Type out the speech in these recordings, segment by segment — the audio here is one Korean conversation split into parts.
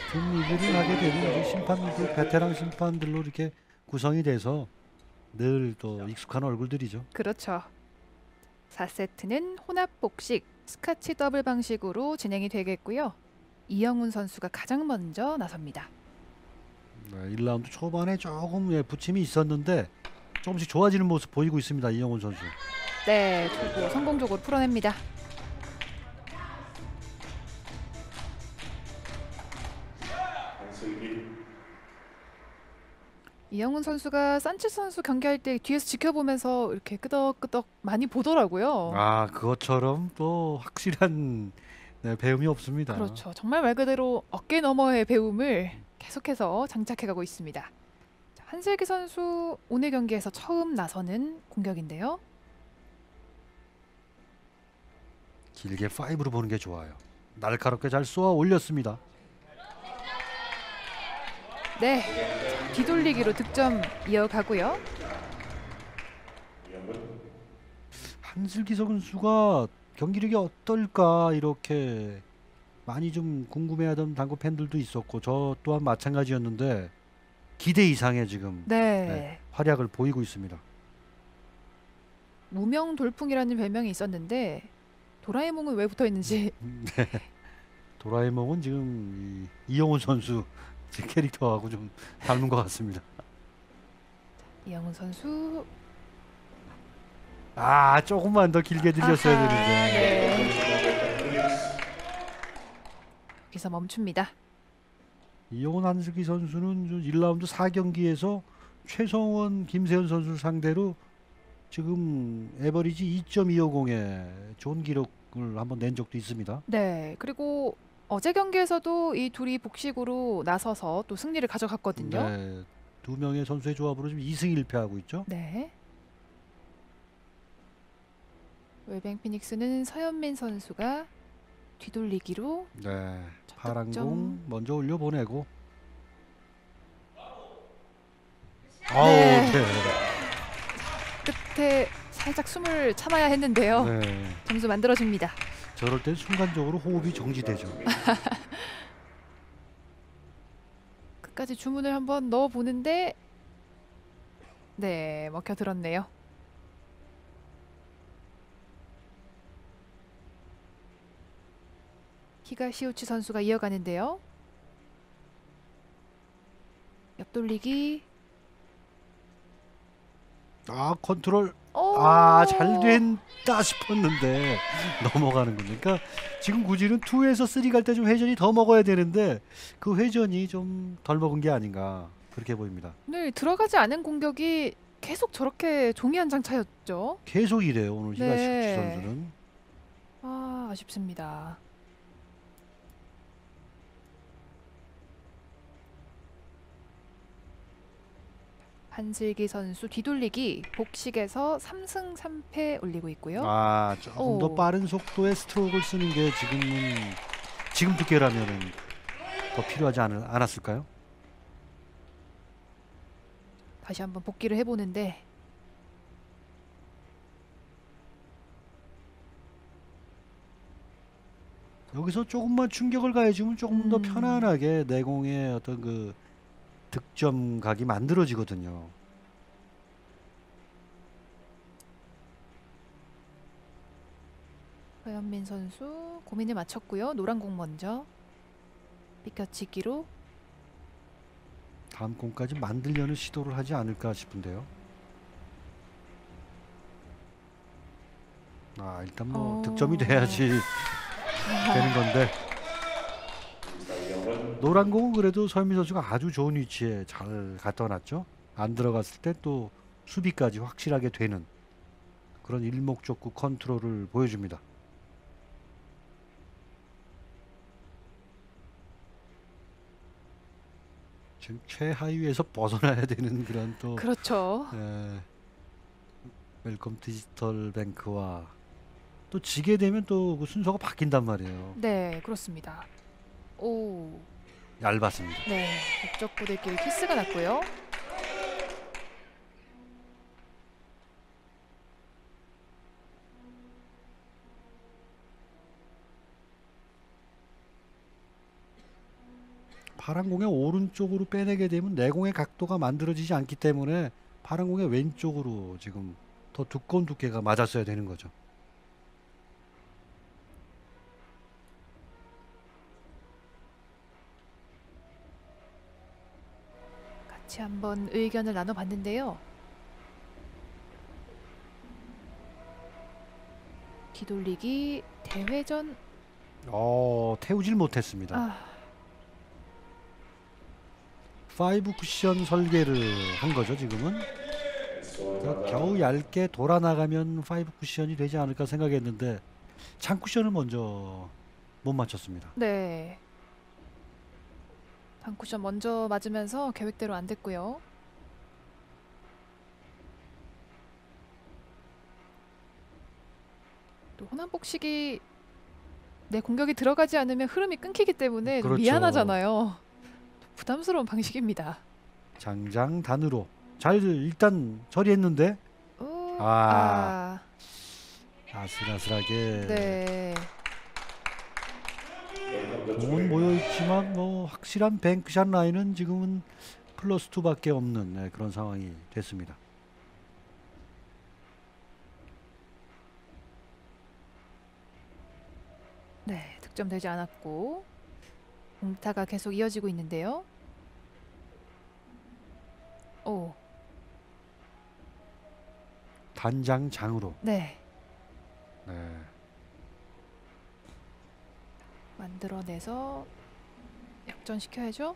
같은 리뷰를 하게 되는 이제 심판들도 베테랑 심판들로 이렇게 구성이 돼서 늘 또 익숙한 얼굴들이죠. 그렇죠. 4세트는 혼합 복식 스카치 더블 방식으로 진행이 되겠고요. 이영훈 선수가 가장 먼저 나섭니다. 네, 1라운드 초반에 조금 부침이 있었는데 조금씩 좋아지는 모습 보이고 있습니다. 이영훈 선수. 네, 초구 성공적으로 풀어냅니다. 이영훈 선수가 산체스 선수 경기할 때 뒤에서 지켜보면서 이렇게 끄덕끄덕 많이 보더라고요. 아, 그것처럼 또 확실한 배움이 없습니다. 그렇죠. 정말 말 그대로 어깨 너머의 배움을 계속해서 장착해가고 있습니다. 자, 한슬기 선수 오늘 경기에서 처음 나서는 공격인데요. 길게 5로 보는 게 좋아요. 날카롭게 잘 쏘아 올렸습니다. 네, 자, 뒤돌리기로 득점 이어가고요. 한슬기 선수가 경기력이 어떨까 이렇게 많이 좀 궁금해하던 당구 팬들도 있었고 저 또한 마찬가지였는데 기대 이상의 지금 네, 활약을 보이고 있습니다. 무명 돌풍이라는 별명이 있었는데 도라에몽은 왜 붙어 있는지. 도라에몽은 지금 이영훈 선수 제 캐릭터하고 좀 닮은 것 같습니다. 이영훈 선수 아, 조금만 더 길게 들렸어야 아하, 되는데. 네, 여기서 멈춥니다. 이영훈 한슬기 선수는 1라운드 4경기에서 최성원, 김세현 선수 상대로 지금 에버리지 2.250에 좋은 기록을 한번 낸 적도 있습니다. 네, 그리고 어제 경기에서도 이 둘이 복식으로 나서서 또 승리를 가져갔거든요. 네, 두 명의 선수의 조합으로 지금 2승 1패하고 있죠. 네. 웰뱅 피닉스는 서현민 선수가 뒤돌리기로 네, 첫 파란 득점. 공 먼저 올려 보내고. 아우, 네, 네. 끝에 살짝 숨을 참아야 했는데요. 네. 점수 만들어집니다. 저럴 땐 순간적으로 호흡이 정지되죠. 끝까지 주문을 한번 넣어 보는데 네, 먹혀 들었네요. 히가시우치 선수가 이어가는데요. 옆돌리기. 아, 컨트롤. 오! 아, 잘 된다 싶었는데 넘어가는군요. 그러니까 지금 구질은 2에서 3 갈 때 좀 회전이 더 먹어야 되는데 그 회전이 좀 덜 먹은 게 아닌가 그렇게 보입니다. 네, 들어가지 않은 공격이 계속 저렇게 종이 한 장 차였죠. 계속 이래요 오늘 히가시우치 네. 선수는. 아, 아쉽습니다. 한슬기 선수 뒤돌리기 복식에서 3승 3패 올리고 있고요. 아, 조금 더 오. 빠른 속도의 스트로크를 쓰는 게 지금 두께라면은 더 필요하지 않았을까요? 다시 한번 복기를 해보는데 여기서 조금만 충격을 가해주면 조금 더 편안하게 내공의 어떤 그 득점 각이 만들어지거든요. 서현민 선수 고민을 마쳤고요. 노란 공 먼저 삐껴치기로. 다음 공까지 만들려는 시도를 하지 않을까 싶은데요. 아, 일단 뭐 득점이 돼야지 되는 건데 노란 공은 그래도 서현민 선수가 아주 좋은 위치에 잘 갖다 놨죠. 안 들어갔을 때 또 수비까지 확실하게 되는 그런 일목적구 컨트롤을 보여줍니다. 지금 최하위에서 벗어나야 되는 그런 또 그렇죠. 웰컴 디지털 뱅크와 또 지게 되면 또 그 순서가 바뀐단 말이에요. 네, 그렇습니다. 오, 얇았습니다. 네, 목적구들끼리 키스가 났고요. 파란 공의 오른쪽으로 빼내게 되면 내공의 각도가 만들어지지 않기 때문에 파란 공의 왼쪽으로 지금 더 두꺼운 두께가 맞았어야 되는 거죠. 같이 한번 의견을 나눠봤는데요. 뒤돌리기 대회전. 태우질 못했습니다. 아, 5 쿠션 설계를 한 거죠 지금은. 그러니까 겨우 얇게 돌아 나가면 5 쿠션이 되지 않을까 생각했는데 창 쿠션을 먼저 못 맞췄습니다. 네. 단쿠션 먼저 맞으면서 계획대로 안 됐고요. 또 호남복식이 내 공격이 들어가지 않으면 흐름이 끊기기 때문에 좀 그렇죠. 미안하잖아요. 부담스러운 방식입니다. 장장 단으로 잘 일단 처리했는데 아, 아슬아슬하게 네. 공은 모여있지만 뭐 확실한 뱅크샷 라인은 지금은 플러스 2밖에 없는 그런 상황이 됐습니다. 네, 득점되지 않았고 공타가 계속 이어지고 있는데요. 오, 단장장으로. 네. 네. 만들어내서 역전시켜야죠.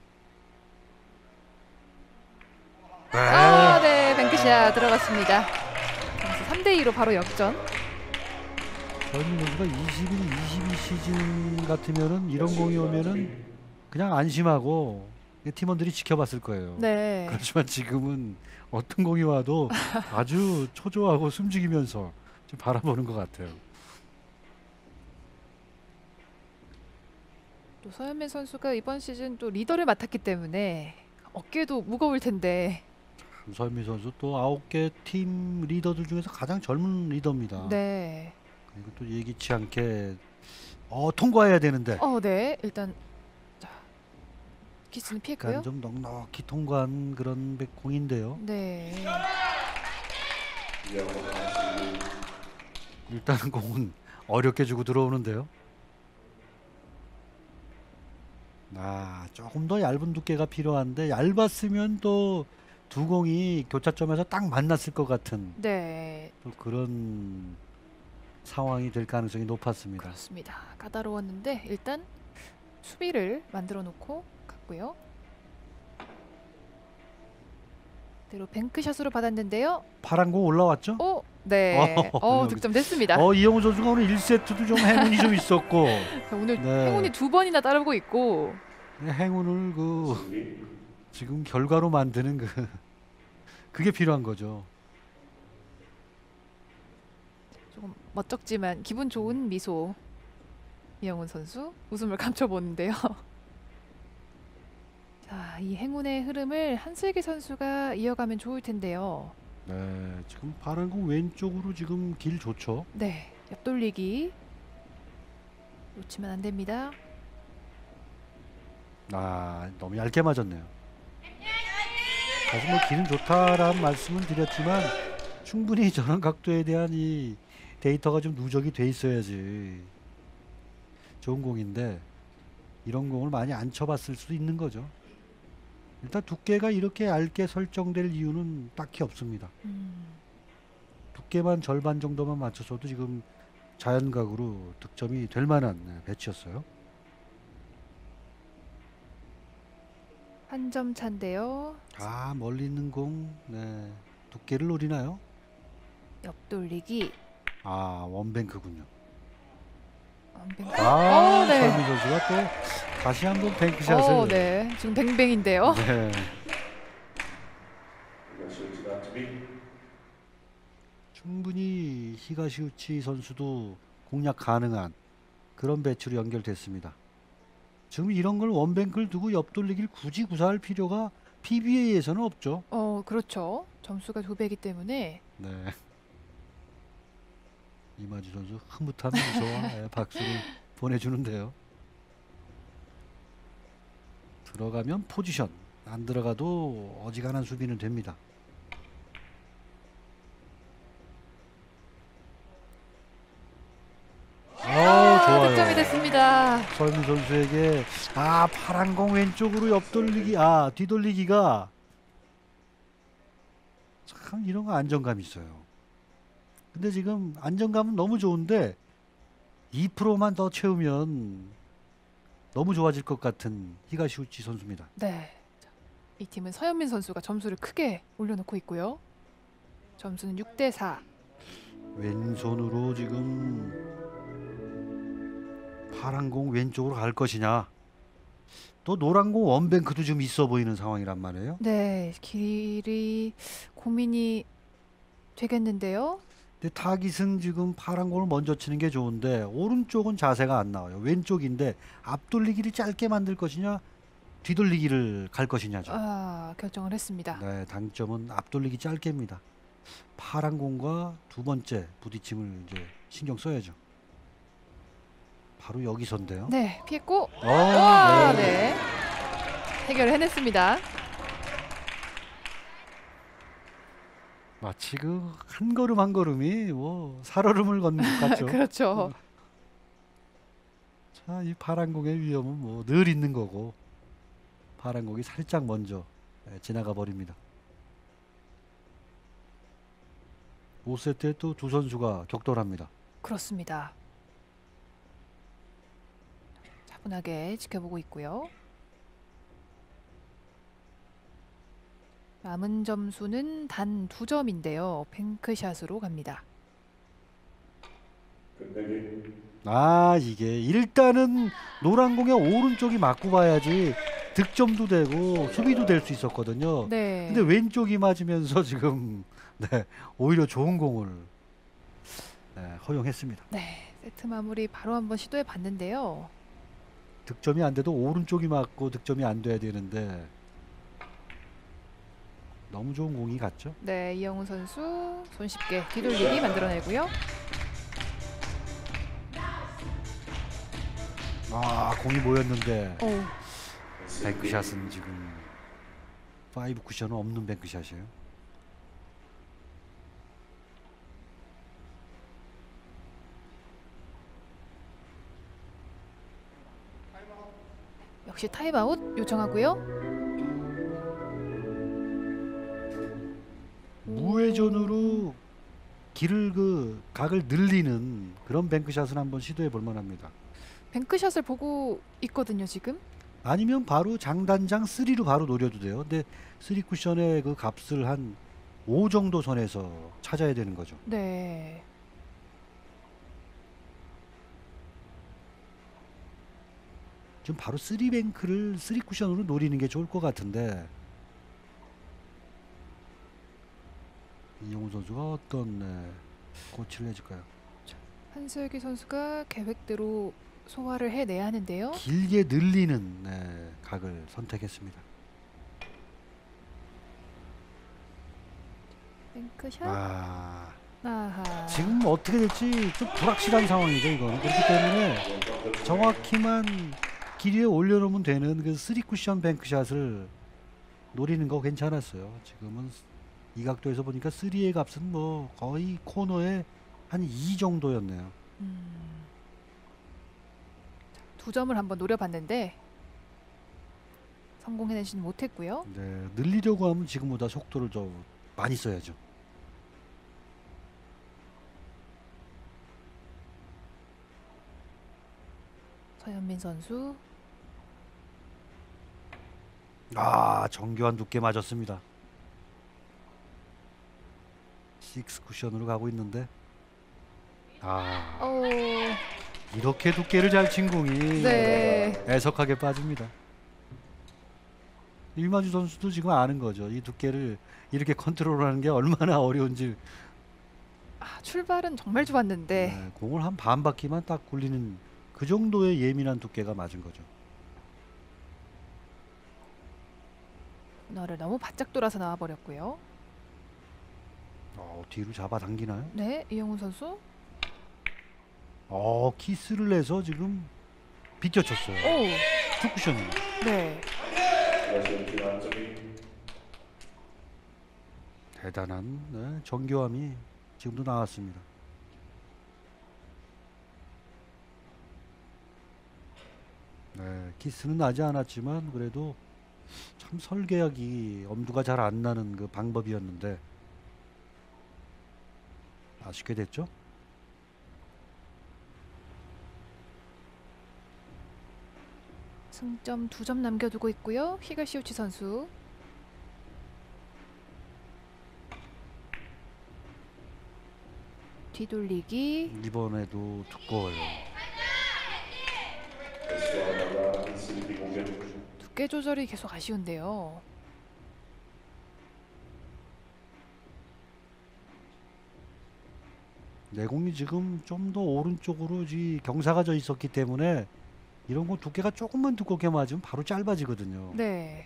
네, 뱅크샷 들어갔습니다. 점수 3대2로 바로 역전. 서현민 선수가 21, 22 시즌 같으면은 이런 공이 오면은 그냥 안심하고 팀원들이 지켜봤을 거예요. 네. 그렇지만 지금은 어떤 공이 와도 아주 초조하고 숨죽이면서 좀 바라보는 것 같아요. 또 서현민 선수가 이번 시즌 또 리더를 맡았기 때문에 어깨도 무거울 텐데. 서현민 선수 또 9개 팀 리더들 중에서 가장 젊은 리더입니다. 네. 그리고 또 예기치 않게 통과해야 되는데 네. 일단 자, 키스는 피했고요. 약간 좀 넉넉히 통과한 그런 공인데요. 네. 일단은 공은 어렵게 주고 들어오는데요. 조금 더 얇은 두께가 필요한데 얇았으면 또 두 공이 교차점에서 딱 만났을 것 같은 네. 또 그런 상황이 될 가능성이 높았습니다. 그렇습니다. 까다로웠는데 일단 수비를 만들어 놓고 갔고요. 대로 뱅크샷으로 받았는데요. 파란 공 올라왔죠? 네. 여기. 득점됐습니다. 이영우 선수가 오늘 1세트도 좀 행운이 좀 있었고 오늘 네. 행운이 2번이나 따르고 있고. 행운을 지금 결과로 만드는 그게 필요한 거죠. 조금 멋쩍지만 기분 좋은 미소. 이영훈 선수 웃음을 감춰보는데요. 자, 이 행운의 흐름을 한슬기 선수가 이어가면 좋을 텐데요. 네, 지금 파란 공 왼쪽으로 지금 길 좋죠. 네, 옆돌리기 놓치면 안 됩니다. 너무 얇게 맞았네요. 사실 뭐 길은 좋다라는 말씀을 드렸지만 충분히 저런 각도에 대한 이 데이터가 좀 누적이 돼 있어야지 좋은 공인데 이런 공을 많이 안 쳐봤을 수도 있는 거죠. 일단 두께가 이렇게 얇게 설정될 이유는 딱히 없습니다. 두께만 절반 정도만 맞춰서도 지금 자연각으로 득점이 될 만한 배치였어요. 한 점 차인데요. 멀리 있는 공, 두께를 노리나요? 옆돌리기. 원뱅크군요. 뱅크. 네. 서현민 선수가 또 다시 한번 뱅크샷을. 네, 지금 뱅뱅인데요. 네. 충분히 히가시우치 선수도 공략 가능한 그런 배치로 연결됐습니다. 지금 이런 걸 원뱅크를 두고 옆돌리기를 굳이 구사할 필요가 PBA에서는 없죠. 그렇죠. 점수가 2배이기 때문에. 네. 이마주 선수 흐뭇한 미소와 박수를 보내주는데요. 들어가면 포지션, 안 들어가도 어지간한 수비는 됩니다. 좋아요. 득점이 됐습니다. 서현민 선수에게 파란 공 왼쪽으로 옆돌리기, 뒤돌리기가 참 이런 거 안정감 있어요. 근데 지금 안정감은 너무 좋은데 2%만 더 채우면 너무 좋아질 것 같은 히가시우치 선수입니다. 네. 자, 이 팀은 서현민 선수가 점수를 크게 올려놓고 있고요. 점수는 6대4. 왼손으로 지금 파란 공 왼쪽으로 갈 것이냐, 또 노란 공 원뱅크도 좀 있어 보이는 상황이란 말이에요. 네, 길이 고민이 되겠는데요. 근데 타깃은 지금 파란 공을 먼저 치는 게 좋은데 오른쪽은 자세가 안 나와요. 왼쪽인데 앞돌리기를 짧게 만들 것이냐 뒤돌리기를 갈 것이냐죠. 결정을 했습니다. 네, 당점은 앞돌리기 짧게입니다. 파란 공과 두 번째 부딪힘을 이제 신경 써야죠. 바로 여기서인데요. 네, 피했고 네. 네. 해결을 해냈습니다. 마치 그 한 걸음 한 걸음이 뭐 살얼음을 걷는 것 같죠. 그렇죠. 자, 이 파란 공의 위험은 뭐 늘 있는 거고, 파란 공이 살짝 먼저 지나가 버립니다. 5세트에 또 두 선수가 격돌합니다. 그렇습니다. 차분하게 지켜보고 있고요. 남은 점수는 단 2점인데요. 뱅크샷으로 갑니다. 이게 일단은 노란 공의 오른쪽이 맞고 봐야지 득점도 되고 수비도 될 수 있었거든요. 네. 근데 왼쪽이 맞으면서 지금 오히려 좋은 공을 허용했습니다. 네, 세트 마무리 바로 한번 시도해 봤는데요. 득점이 안 돼도 오른쪽이 맞고 득점이 안 돼야 되는데 너무 좋은 공이 갔죠. 네, 이영훈 선수 손쉽게 뒤돌리기 만들어내고요. 공이 모였는데 오, 뱅크샷은 지금 5 쿠션은 없는 뱅크샷이에요. 역시 타임아웃 요청하고요. 무회전으로 각을 늘리는 그런 뱅크샷은 한번 시도해 볼 만합니다. 뱅크샷을 보고 있거든요, 지금. 아니면 바로 장단장 3로 바로 노려도 돼요. 근데 3 쿠션의 그 값을 한 5 정도 선에서 찾아야 되는 거죠. 네. 지금 바로 3뱅크를 3 쿠션으로 노리는 게 좋을 것 같은데 이영훈 선수가 어떤 코치를 해줄까요? 한슬기 선수가 계획대로 소화를 해내야 하는데요. 길게 늘리는 각을 선택했습니다. 뱅크샷. 아하. 지금 어떻게 될지 좀 불확실한 상황이죠. 이거는 그렇기 때문에 정확히만 길 위에 올려놓으면 되는 그 3 쿠션 뱅크샷을 노리는 거 괜찮았어요. 지금은 이 각도에서 보니까 3의 값은 뭐 거의 코너에 한 2 정도였네요. 2점을 한번 노려봤는데 성공해내지는 못했고요. 네, 늘리려고 하면 지금보다 속도를 좀 많이 써야죠. 서현민 선수. 정교한 두께 맞았습니다. 6 쿠션으로 가고 있는데 이렇게 두께를 잘 친 공이 네. 애석하게 빠집니다. 일마주 선수도 지금 아는 거죠. 이 두께를 이렇게 컨트롤하는 게 얼마나 어려운지. 출발은 정말 좋았는데 공을 한 반 바퀴만 딱 굴리는 그 정도의 예민한 두께가 맞은 거죠. 너를 너무 바짝 돌아서 나와버렸고요. 뒤로 잡아당기나요? 네, 이영훈 선수. 키스를 해서 지금 비껴쳤어요. 오, 투쿠션입니다. 네. 대단한 정교함이 지금도 나왔습니다. 네, 키스는 나지 않았지만 그래도 참 설계하기 엄두가 잘 안 나는 그 방법이었는데 아쉽게 됐죠? 승점 2점 남겨두고 있고요. 히가시우치 선수. 뒤돌리기. 이번에도 두꺼워요. 두께 조절이 계속 아쉬운데요. 내공이 지금 좀 더 오른쪽으로 경사가 져 있었기 때문에 이런 거 두께가 조금만 두껍게 맞으면 바로 짧아지거든요. 네.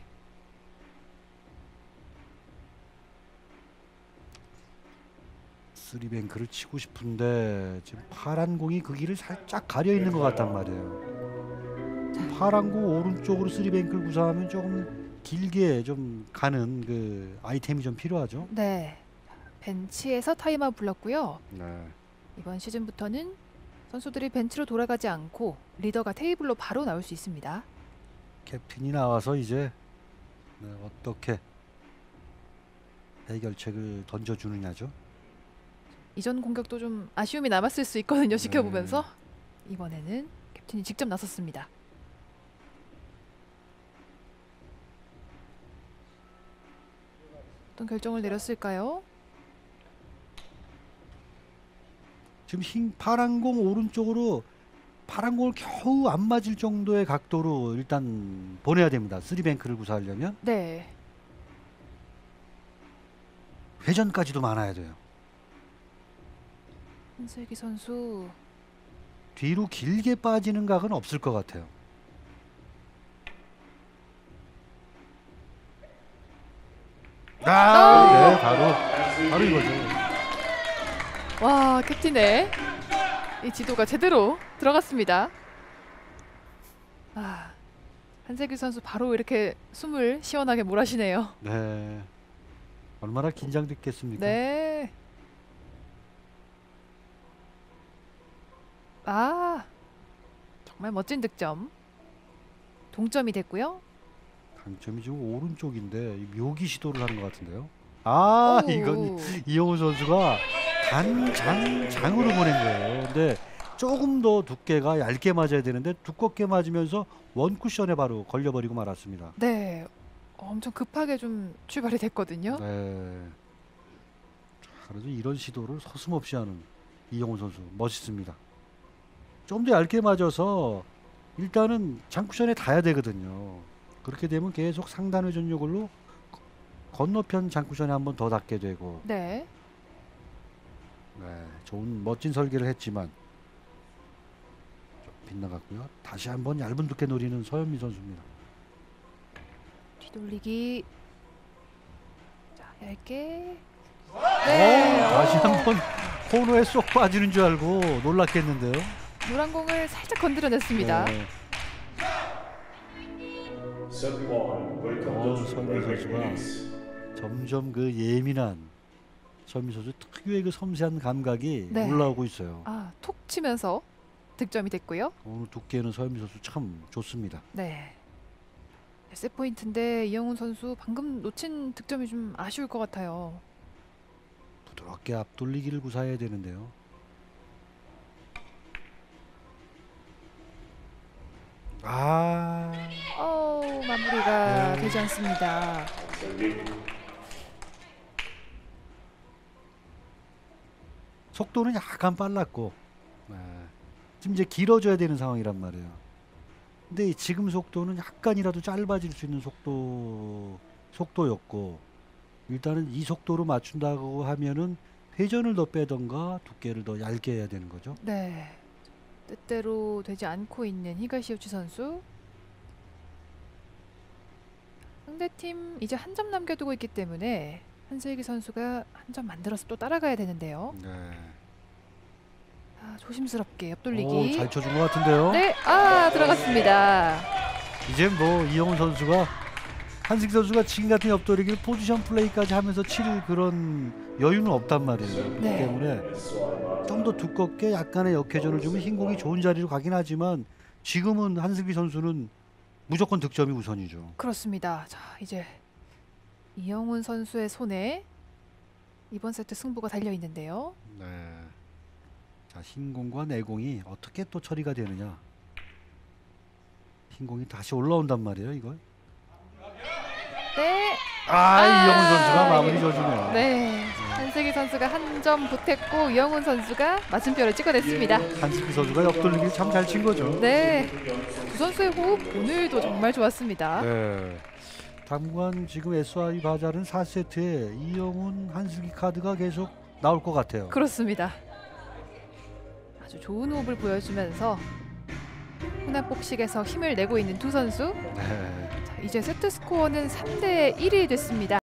쓰리뱅크를 치고 싶은데 지금 파란 공이 그 길을 살짝 가려 있는 것 같단 말이에요. 파란 공 오른쪽으로 쓰리뱅크를 구사하면 조금 길게 좀 가는 그 아이템이 좀 필요하죠. 네. 벤치에서 타임아웃 불렀고요. 네. 이번 시즌부터는 선수들이 벤치로 돌아가지 않고 리더가 테이블로 바로 나올 수 있습니다. 캡틴이 나와서 이제 어떻게 해결책을 던져주느냐죠. 이전 공격도 좀 아쉬움이 남았을 수 있거든요. 지켜보면서 이번에는 캡틴이 직접 나섰습니다. 어떤 결정을 내렸을까요? 지금 파란 공 오른쪽으로 파란 공을 겨우 안 맞을 정도의 각도로 일단 보내야 됩니다. 쓰리뱅크를 구사하려면 네. 회전까지도 많아야 돼요. 한슬기 선수. 뒤로 길게 빠지는 각은 없을 것 같아요. 네, 바로 이거죠. 와, 캡틴의 이 지도가 제대로 들어갔습니다. 아, 한슬기 선수 바로 이렇게 숨을 시원하게 몰아쉬네요. 네, 얼마나 긴장됐겠습니까? 네. 아, 정말 멋진 득점. 동점이 됐고요. 당점이 지금 오른쪽인데 묘기 시도를 하는 것 같은데요. 아, 오. 이건 이영호 선수가 장으로 보낸 거예요. 근데 조금 더 두께가 얇게 맞아야 되는데 두껍게 맞으면서 원 쿠션에 바로 걸려버리고 말았습니다. 네, 엄청 급하게 좀 출발이 됐거든요. 네. 그래도 이런 시도를 서슴없이 하는 이영호 선수 멋있습니다. 좀 더 얇게 맞아서 일단은 장쿠션에 닿아야 되거든요. 그렇게 되면 계속 상단 회전 요걸로 건너편 장쿠션에 한 번 더 닿게 되고. 네. 네, 좋은 멋진 설계를 했지만 좀 빗나갔고요. 다시 한번 얇은 두께 노리는 서현미 선수입니다. 뒤돌리기. 자, 얇게. 다시 한번 코너에 쏙 빠지는 줄 알고 놀랐겠는데요. 노란 공을 살짝 건드려냈습니다. 네. 서현미 선수가 점점 그 예민한 서현미 선수 특유의 그 섬세한 감각이 네. 올라오고 있어요. 아, 톡 치면서 득점이 됐고요. 오늘 두께는 서현미 선수 참 좋습니다. 네. 세 포인트인데 이영훈 선수 방금 놓친 득점이 좀 아쉬울 것 같아요. 부드럽게 앞돌리기를 구사해야 되는데요. 마무리가 네. 되지 않습니다. 속도는 약간 빨랐고 지금 이제 길어져야 되는 상황이란 말이에요. 근데 지금 속도는 약간이라도 짧아질 수 있는 속도였고 일단은 이 속도로 맞춘다고 하면은 회전을 더 빼던가 두께를 더 얇게 해야 되는 거죠. 네. 뜻대로 되지 않고 있는 히가시우치 선수. 상대팀 이제 한 점 남겨두고 있기 때문에 한슬기 선수가 한 점 만들어서 또 따라가야 되는데요. 네. 아, 조심스럽게 옆돌리기. 잘 쳐준 것 같은데요. 네, 들어갔습니다. 이제 뭐 이영훈 선수가 한승기 선수가 지금 같은 옆돌리기를 포지션 플레이까지 하면서 칠 그런 여유는 없단 말이에요. 그렇기 네. 때문에 좀 더 두껍게 약간의 역회전을 주면 흰공이 좋은 자리로 가긴 하지만 지금은 한승기 선수는 무조건 득점이 우선이죠. 그렇습니다. 자, 이제 이영훈 선수의 손에 이번 세트 승부가 달려 있는데요. 네. 자, 흰공과 내공이 어떻게 또 처리가 되느냐. 흰공이 다시 올라온단 말이에요, 이걸. 네. 이영훈 선수가 마무리 져주네요. 네. 한슬기 선수가 한 점 보탰고 이영훈 선수가 맞은뼈를 찍어냈습니다. 한승기 선수가 옆돌리기 참 잘 친 거죠. 네. 두 선수의 호흡 오늘도 정말 좋았습니다. 네. 당분간 지금 SY 바자르는 4세트에 이영훈, 한슬기 카드가 계속 나올 것 같아요. 그렇습니다. 아주 좋은 호흡을 보여주면서 혼합 복식에서 힘을 내고 있는 두 선수. 네. 자, 이제 세트 스코어는 3대 1이 됐습니다.